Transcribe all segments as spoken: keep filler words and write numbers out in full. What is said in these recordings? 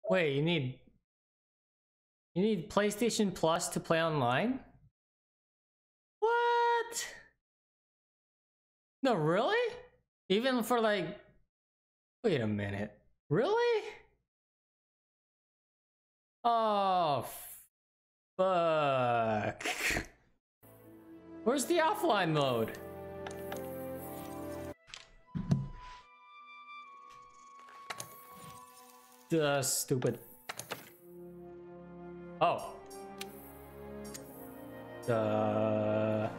Wait, you need you need PlayStation Plus to play online? What? No, really? Even for like, wait a minute, really? Oh, fuck. Where's the offline mode? Duh, stupid. Oh. Duh.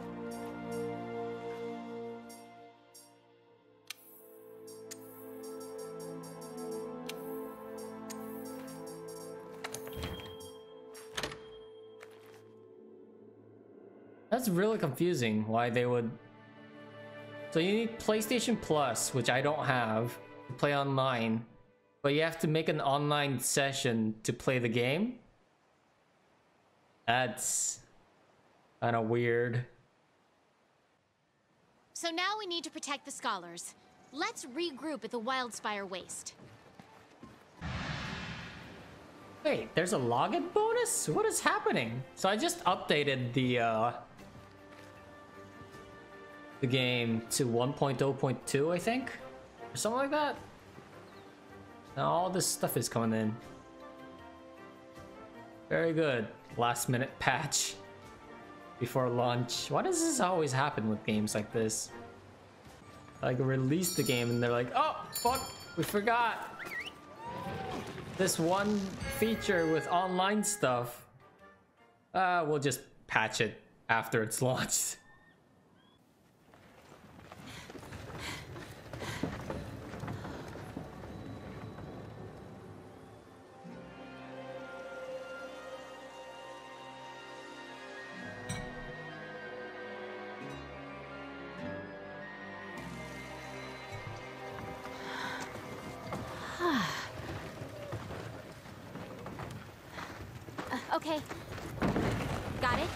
That's really confusing why they would. So you need PlayStation Plus, which I don't have, to play online, but you have to make an online session to play the game? That's kind of weird. So now we need to protect the scholars. Let's regroup at the Wildspire Waste. Wait, there's a login bonus? What is happening? So I just updated the uh the game to one point oh point two, I think, or something like that. Now all this stuff is coming in. Very good. Last minute patch before launch. Why does this always happen with games like this? Like, release the game and they're like, oh fuck, we forgot this one feature with online stuff. Uh, we'll just patch it after it's launched. Okay. Got it?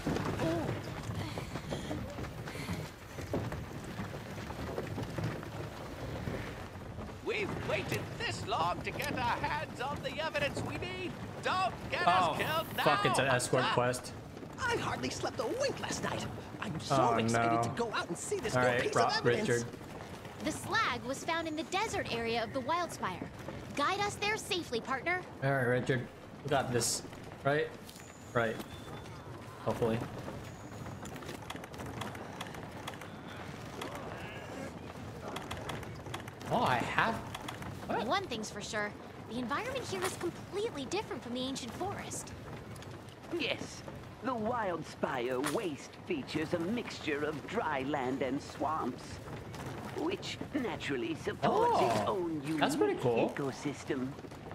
We've waited this long to get our hands on the evidence we need. Don't get Oh, us killed now. fuck, it's an escort Ah. quest. I hardly slept a wink last night. I'm so Oh, excited no. to go out and see this All new right, piece Ro- of evidence. Richard. The slag was found in the desert area of the Wildspire. Guide us there safely, partner. All right, Richard, we got this, right? Right. Hopefully. Oh, I have. What? One thing's for sure, the environment here is completely different from the ancient forest. Yes, the Wildspire Waste features a mixture of dry land and swamps, which naturally supports its Oh, own unique that's pretty cool. ecosystem.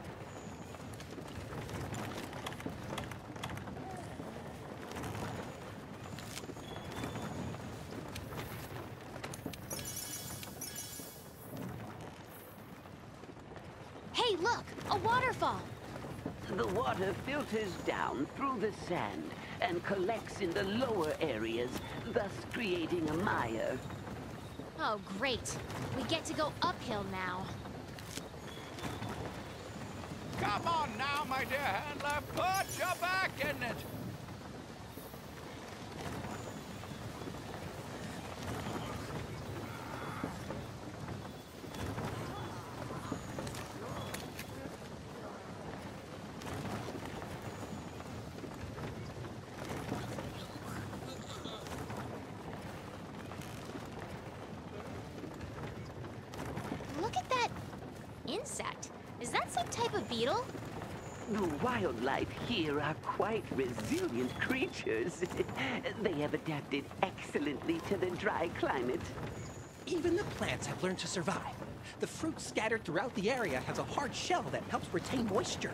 Hey, look! A waterfall! The water filters down through the sand and collects in the lower areas, thus creating a mire. Oh, great. We get to go uphill now. Come on now, my dear handler. Put your back in it. Look at that insect. Is that some type of beetle? The wildlife here are quite resilient creatures. They have adapted excellently to the dry climate. Even the plants have learned to survive. The fruit scattered throughout the area has a hard shell that helps retain moisture.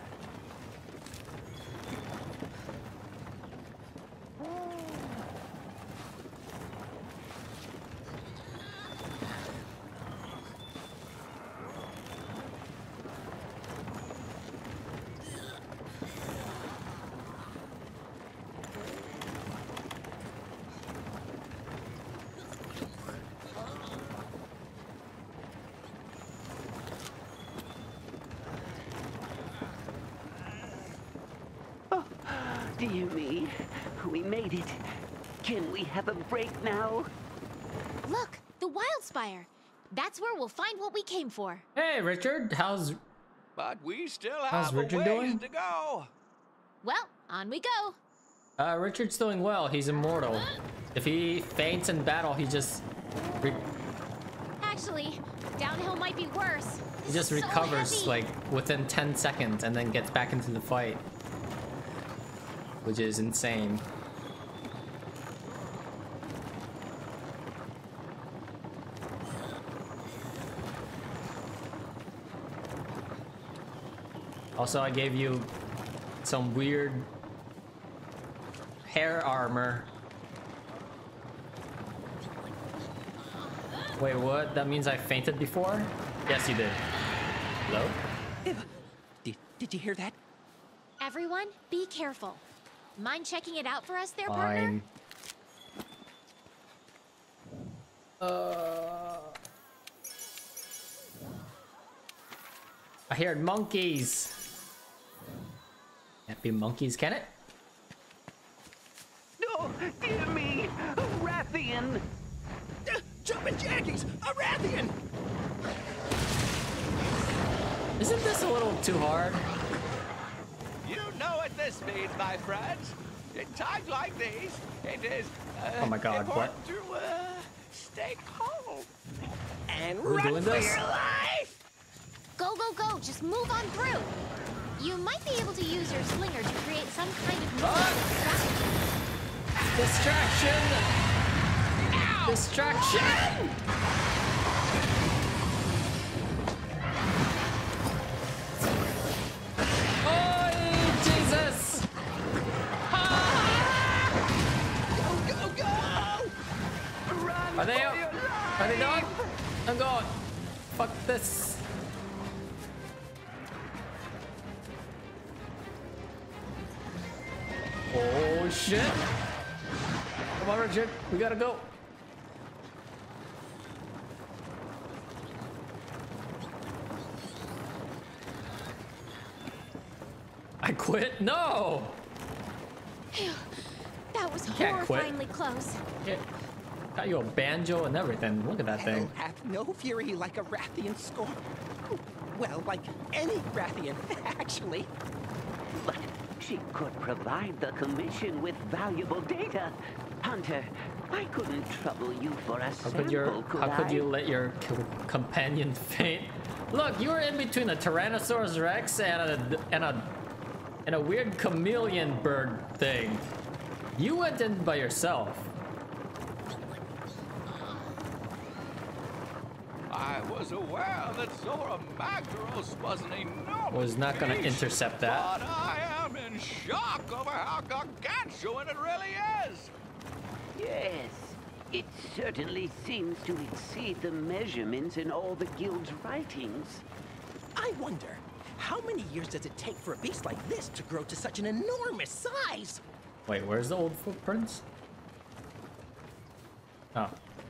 dear me. We made it. Can we have a break now? Look, the Wildspire. That's where we'll find what we came for. Hey, Richard, how's But we still How's have a Richard ways doing? to go. Well, on we go. uh, Richard's doing well. He's immortal. If he faints in battle, he just re Actually, downhill might be worse. he just So recovers heavy. like within ten seconds and then gets back into the fight, which is insane. Also, I gave you some weird hair armor. Wait, what? That means I fainted before? Yes, you did. Hello? Eva, did, did you hear that? Everyone, be careful. Mind checking it out for us there, partner? Fine. Uh, I heard monkeys. Can't be monkeys, can it? Oh, dear me! A Rathian! Uh, jumping jackies! A Rathian! Isn't this a little too hard? You know what this means, my friends. In times like these, it is uh, Oh my God, important what? to uh, stay calm. And We're run doing for this? your life! Go, go, go. Just move on through. You might be able to use your slinger to create some kind of Distraction! Distraction! Oh, Jesus! Go, go, go! Run Are they for up? your life! Are they done? I'm going. Fuck this. Oh shit! Come on, Richard. We gotta go. I quit? No! That was can't quit. horrifyingly close. Yeah. Got you a banjo and everything. Look at that Hell thing. hath no fury like a Rathian scorn. Well, like any Rathian, actually. But she could provide the Commission with valuable data. Hunter, I couldn't trouble you for a How sample, could your could how could I? you let your co- companion faint? Look, you were in between a Tyrannosaurus Rex and a and a and a weird chameleon bird thing. You went in by yourself. I was aware that Zora Magdaros was an enormous Was not gonna beast, intercept that. But I am in shock over how gargantuan it really is. Yes, it certainly seems to exceed the measurements in all the guild's writings. I wonder, how many years does it take for a beast like this to grow to such an enormous size? Wait, where's the old footprints? Oh.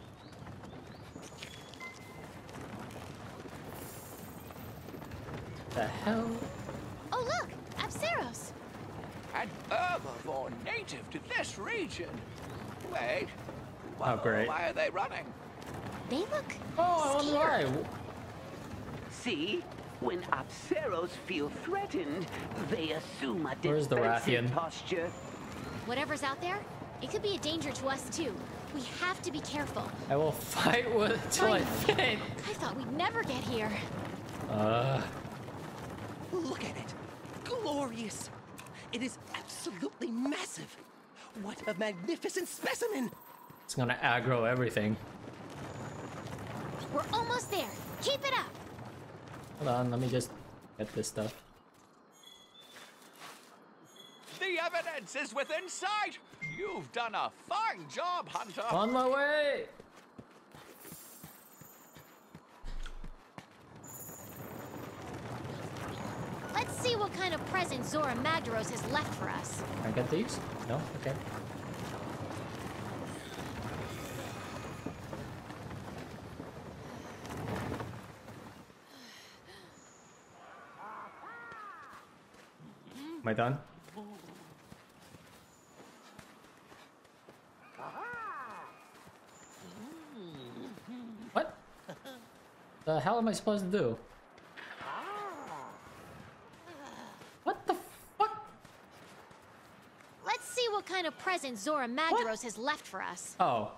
The hell? Oh, look! Apsaros! An herbivore native to this region. Wait. Oh, wh- great. Why are they running? They look Oh, I wonder scared. why. See? When Apsaros feel threatened, they assume a Where's the defensive Rathian? posture. Whatever's out there, it could be a danger to us too. We have to be careful. I will fight with it till I Fine. faint. I thought we'd never get here. Uh, Look at it. Glorious. It is absolutely massive. What a magnificent specimen. it's gonna aggro everything. We're almost there. Keep it up. Hold on, let me just get this stuff. The evidence is within sight. You've done a fine job, Hunter. On my way! Let's see what kind of present Zora Magdaros has left for us. Can I get these? No? Okay. Am I done? the hell am I supposed to do? What the fuck? Let's see what kind of present Zora Magdaros has left for us. Oh.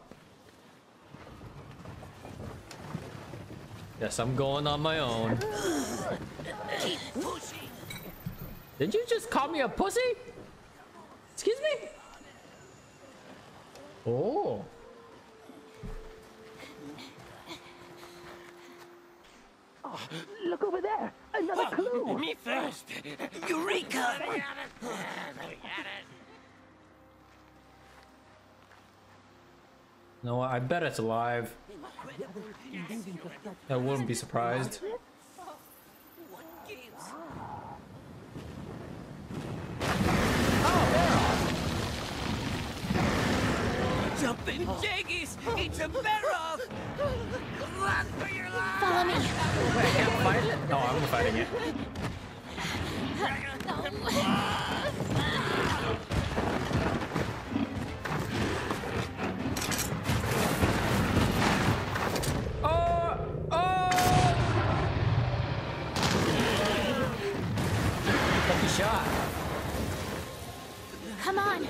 Yes, I'm going on my own. Keep pushing. Did you just call me a pussy? Excuse me? Oh. Oh, look over there! Another clue! Me first. Eureka! No, I bet it's alive. I wouldn't be surprised. Jumping jaggies! It's a barrel! Run for your life! Follow me. Wait, I can't fight it? No, I'm fighting it. Oh! Oh! Lucky shot. Come on.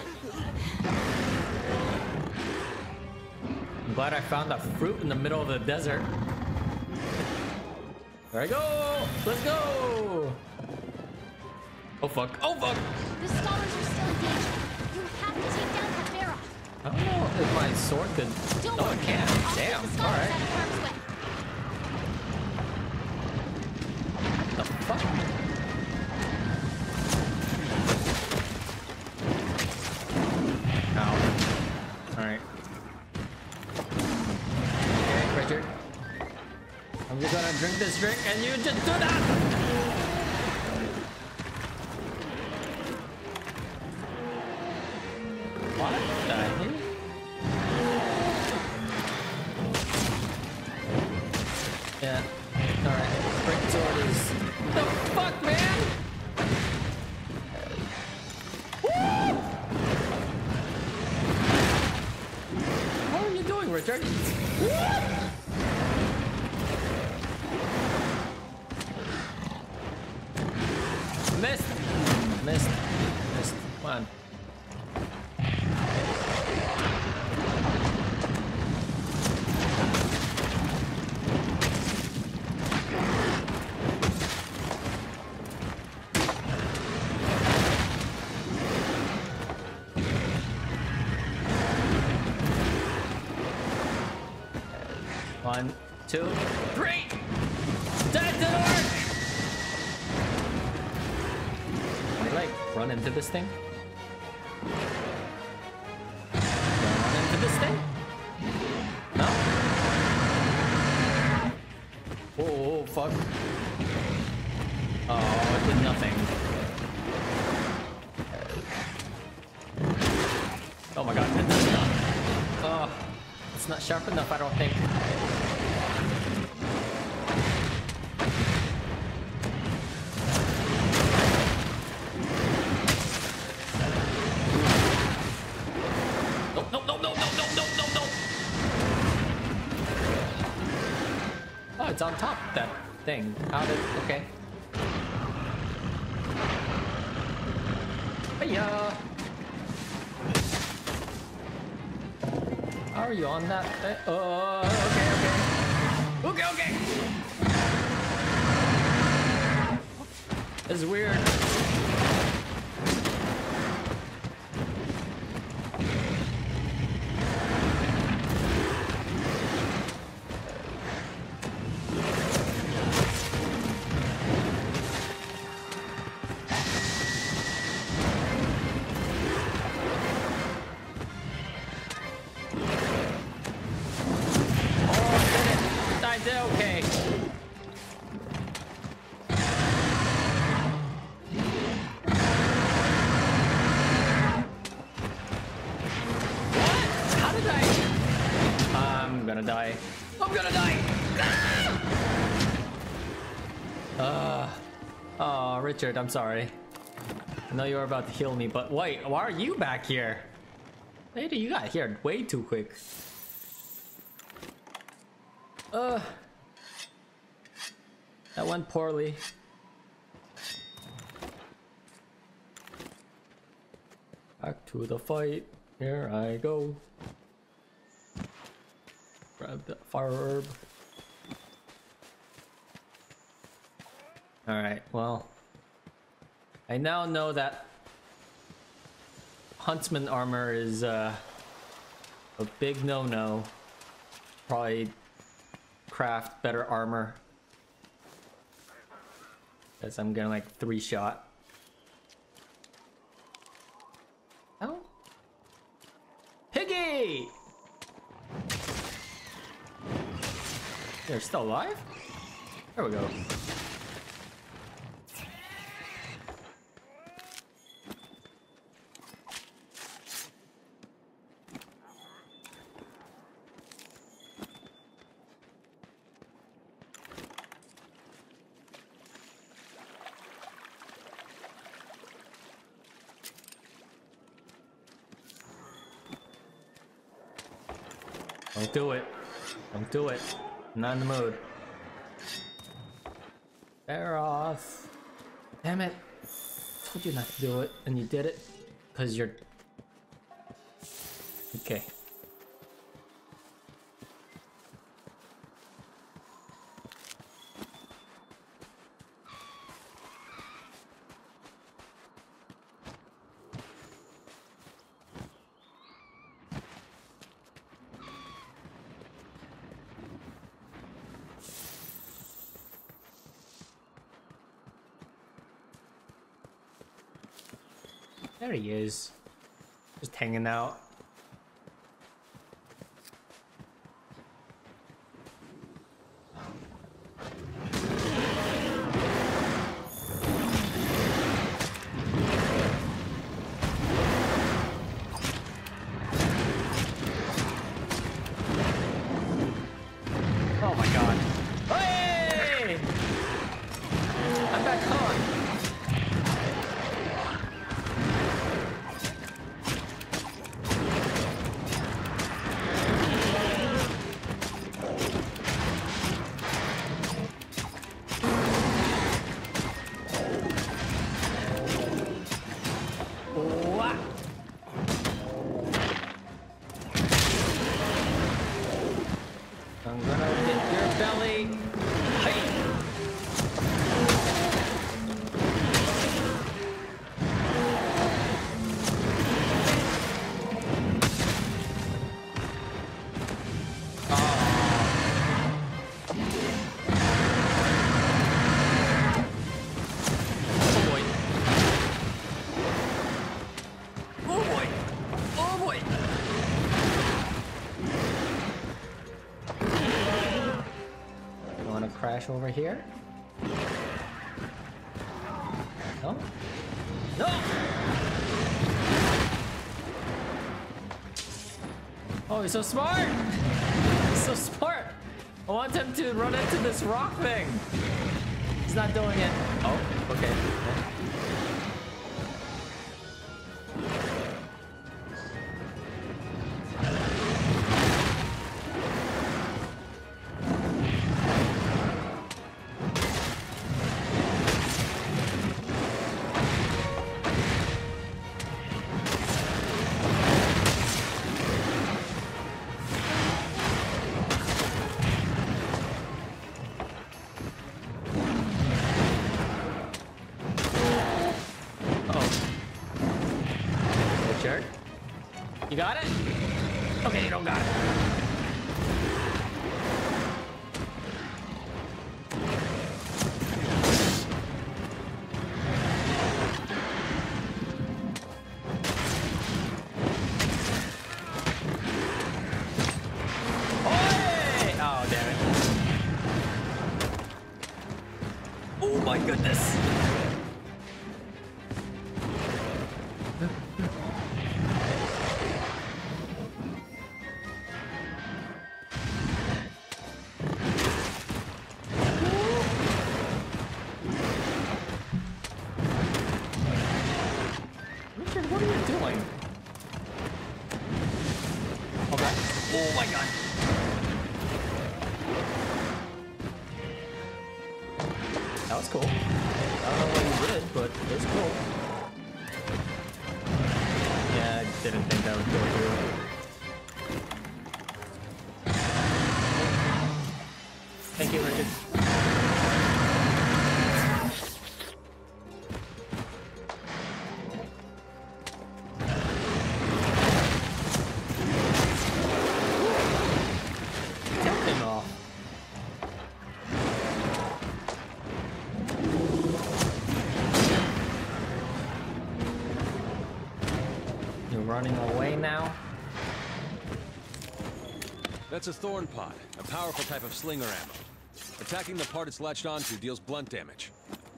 I'm glad I found that fruit in the middle of the desert. There I go! Let's go! Oh fuck! Oh fuck! The scholars are still in danger. You have to take down that barrel. I don't know if my sword could. Don't No, worry. it can't. I'll Damn. keep the All scholars right. out of harm's way. The fuck? Ow. All right. Okay, Richard. I'm just gonna drink this drink, and you just do that. What the hell? Yeah. Alright. Break sword is. The fuck, man? Woo! What are you doing, Richard? Missed. Missed. Missed. Come on. One, two, three! Dead to the work! Can I like run into this thing? Can I run into this thing? No? Oh, oh, fuck. Oh, it did nothing. Oh my god, it does not. Oh, it's not sharp enough, I don't think. No, no, no, no, no, no, no, no, no. Oh, it's on top of that thing. How did, okay. Hiya. How are you on that? Uh, okay, okay. Okay, okay. This is weird. Okay. What? How did I? I'm gonna die. I'm gonna die. Uh, oh, Richard, I'm sorry. I know you were about to heal me, but wait, why are you back here? Lady, you got here way too quick. Uh. That went poorly. Back to the fight. Here I go. Grab the fire herb. Alright, well. I now know that Huntsman armor is uh, a big no-no. Probably craft better armor. Because I'm getting like three shot. Oh? Piggy! They're still alive? There we go. Don't do it. Don't do it. I'm not in the mood. Bear off. Damn it. I told you not to do it, and you did it. Because you're... Okay. There he is. Just hanging out. Oh my god. Hey! I'm back home. I'm gonna hit your belly. Hey. Crash over here? No? No! Oh, he's so smart! He's so smart! I want him to run into this rock thing! He's not doing it. Oh, okay. You got it? Okay, you don't got it. Hey! Oh, damn it. Oh my goodness. What are you doing? Okay. Oh my god. I don't know what you did, but it's cool. Yeah, I didn't think that would go through. Thank you, Richard. Tilt him off. You're running away now? That's a thorn pod, a powerful type of slinger ammo. Attacking the part it's latched onto deals blunt damage.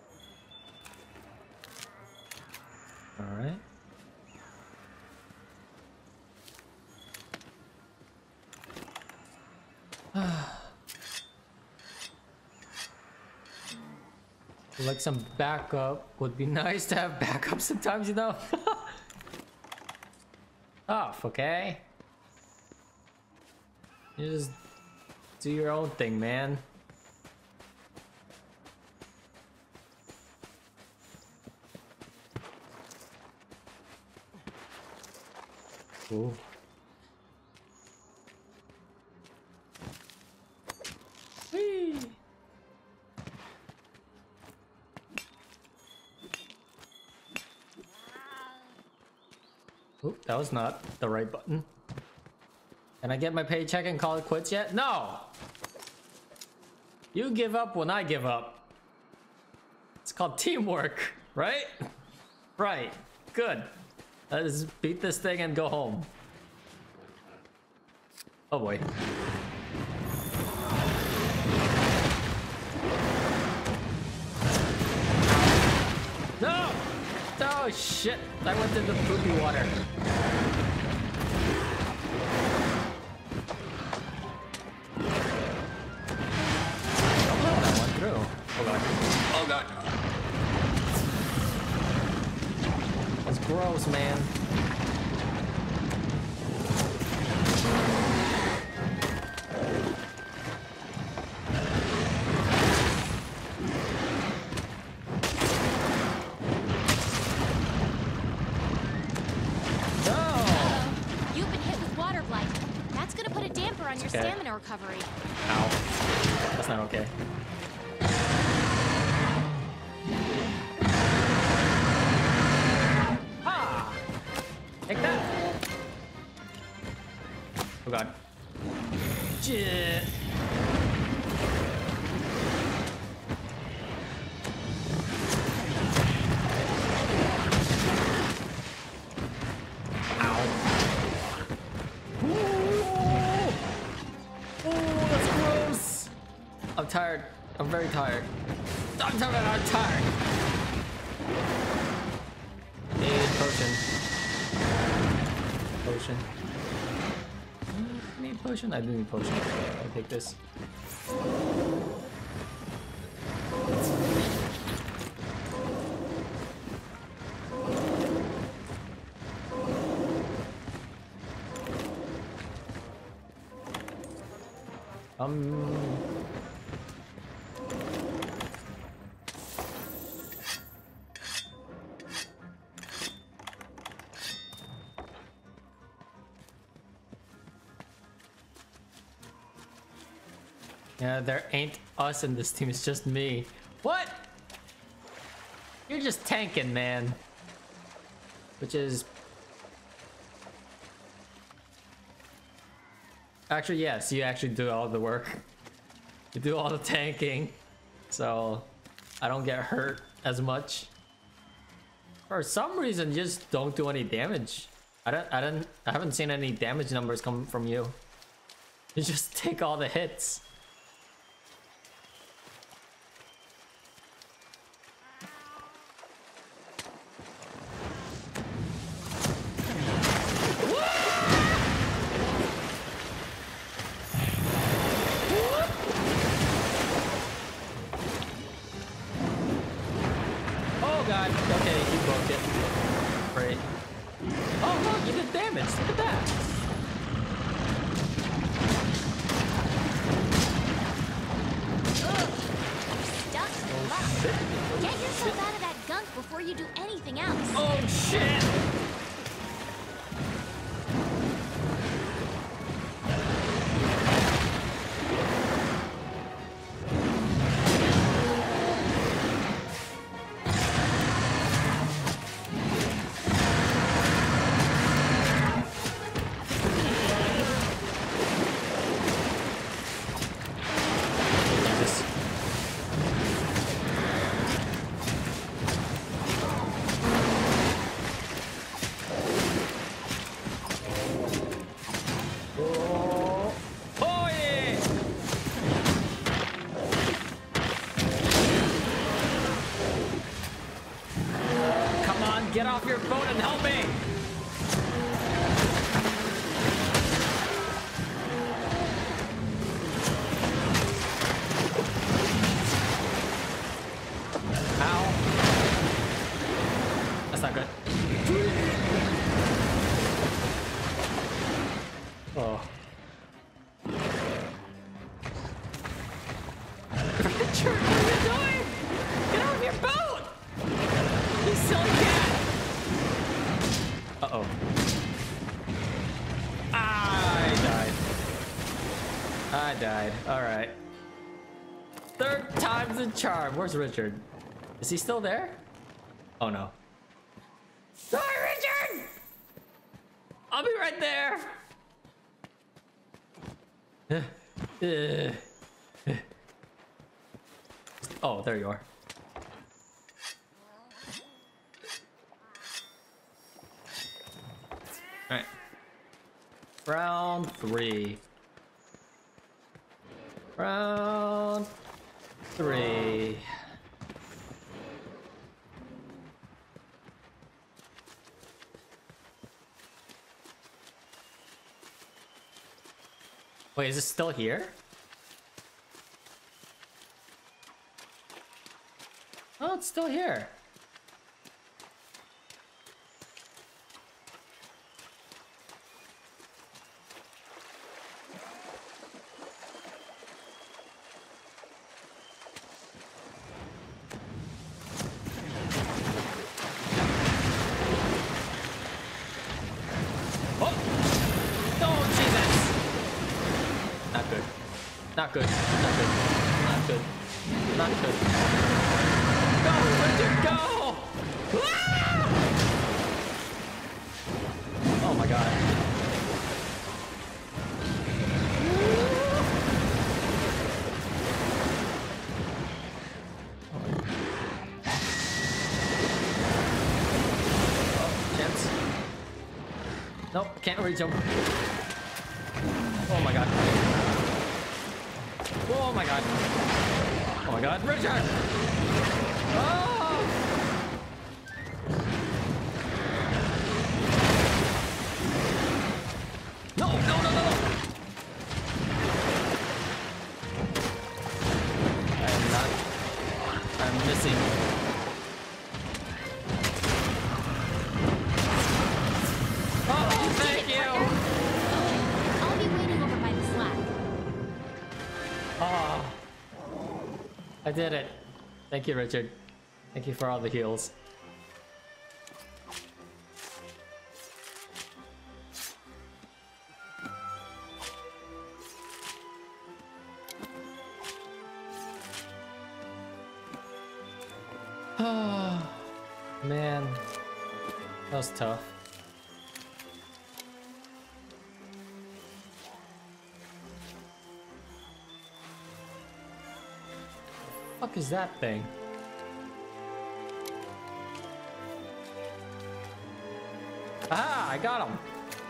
Alright. Like some backup would be nice to have backup sometimes, you know? Oh, okay. You just do your own thing, man. Ooh. Whee! Oop, that was not the right button. Can I get my paycheck and call it quits yet? No! You give up when I give up. It's called teamwork, right? Right. Good. Let's beat this thing and go home. Oh boy. No! Oh shit! I went into the poopy water. Oh, that went through. Oh god. Oh god. That's gross, man. Okay. Stamina recovery. Ow. That's not okay. Ah! Take that! Oh god. Shit. I'm tired. I'm very tired. I'm tired. I'm tired. Need potion. Potion. I need potion. I do need potion. I'll take this. Um. Yeah, there ain't us in this team, it's just me. What? You're just tanking, man. Which is... Actually, yes, you actually do all the work. You do all the tanking. So, I don't get hurt as much. For some reason, you just don't do any damage. I don't, I don't, I haven't seen any damage numbers come from you. You just take all the hits. shit. Get yourself out of that gunk before you do anything else. Oh shit! Get off your boat and help me! Ow. That's not good. Oh. Richard, what are you doing? Get off your boat! You silly cat! Uh-oh. I died. I died. Alright. Third time's the charm. Where's Richard? Is he still there? Oh no. Sorry, Richard! I'll be right there! Oh, there you are. Alright. Round three. Round three. Wait, is it still here? Oh, it's still here. Not good. Not good. Not good. Not good. Go, Richard, go! Ah! Oh my god. Oh, chance. Nope, can't reach him. Oh my god. Oh my god. Oh my god, Richard! Oh! No, no, no, no, no! I am not. I'm missing. Oh, thank you! I'll be waiting over by the slack. Oh, I did it. Thank you, Richard. Thank you for all the heals. Oh, man. That was tough. What the fuck is that thing? Ah, I got him.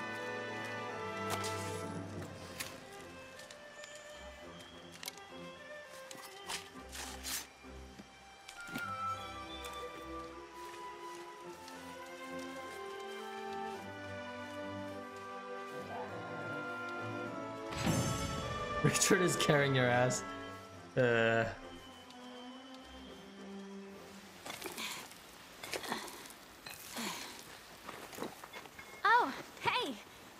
Richard is carrying your ass. Uh. Oh, hey!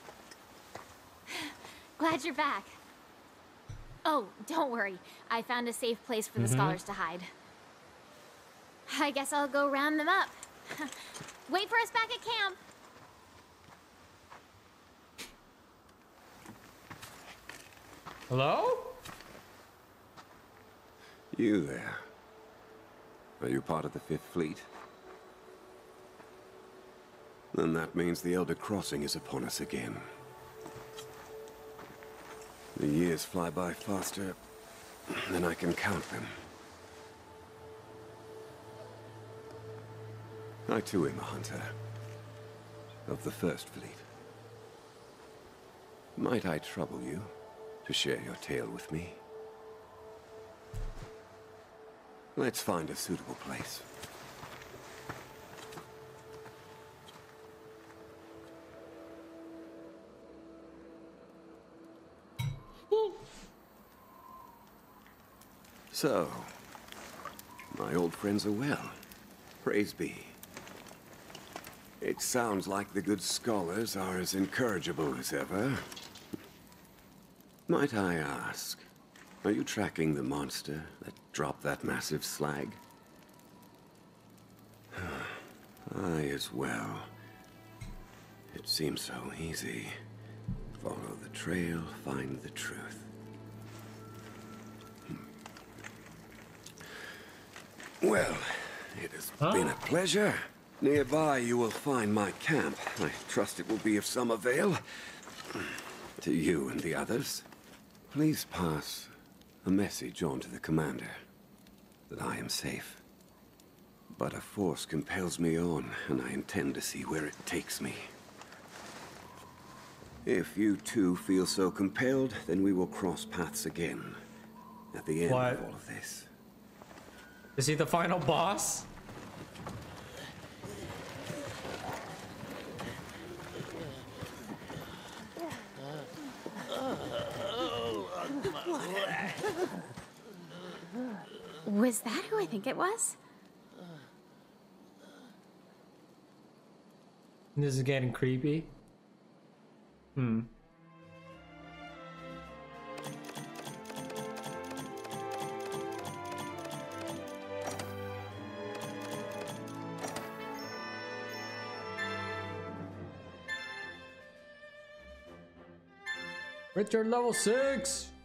Glad you're back. Oh, don't worry. I found a safe place for the Mm-hmm. scholars to hide. I guess I'll go round them up. Wait for us back at camp. Hello? You there. Are you part of the Fifth Fleet? Then that means the Elder Crossing is upon us again. The years fly by faster than I can count them. I too am a hunter. Of the First Fleet. Might I trouble you to share your tale with me? Let's find a suitable place. So, my old friends are well. Praise be. It sounds like the good scholars are as incorrigible as ever. Might I ask, are you tracking the monster that dropped that massive slag? I as well. It seems so easy. Follow the trail, find the truth. Well, it has Huh? been a pleasure. Nearby you will find my camp. I trust it will be of some avail. To you and the others. Please pass a message on to the commander. That I am safe. But a force compels me on, and I intend to see where it takes me. If you too feel so compelled, then we will cross paths again. At the end What? of all of this. Is he the final boss? Was that who I think it was? This is getting creepy. Hmm. Richard level six.